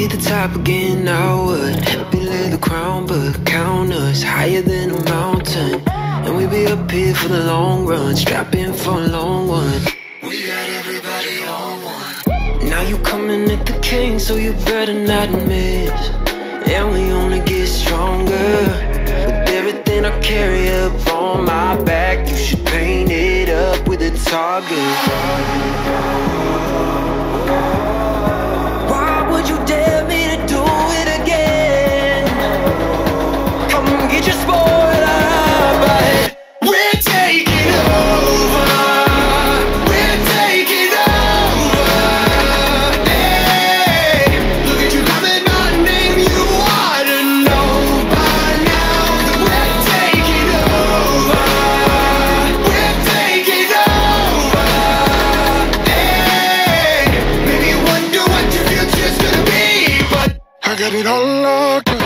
the top again, I would help you lay the crown, but count us higher than a mountain. And we be up here for the long run, strap in for a long one. We got everybody on one. Now you coming at the king, so you better not miss. And we only get stronger with everything I carry up on my back. You should paint it up with a target. Why would you dare me to do it again? Come get your spoiler, but we're taking over. We're taking over. Hey, look at you coming, my name you ought to know by now that we're taking over. We're taking over. Hey, maybe you wonder what your future's gonna be, but I got it all locked up.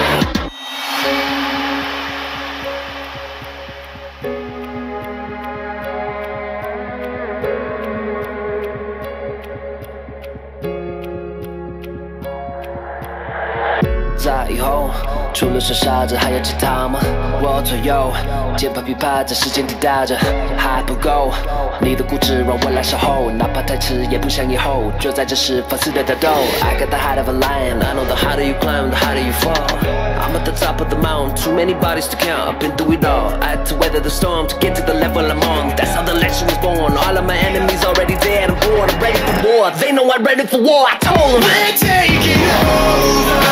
在以后，除了傻傻子，还有其他吗？我左右，键盘琵琶在时间滴答着，还不够。你的固执让我来守候，哪怕太迟也不想以后。就在这时放肆的打斗。I got the heart of a lion, I know the harder you climb, the harder you fall. I'm at the top of the mountain, too many bodies to count. I've been through it all, I had to weather the storm to get to the level I'm on. That's how the legend was born. All of my enemies already dead, I'm bored, I'm ready for war. They know I'm ready for war, I told them. We're taking over.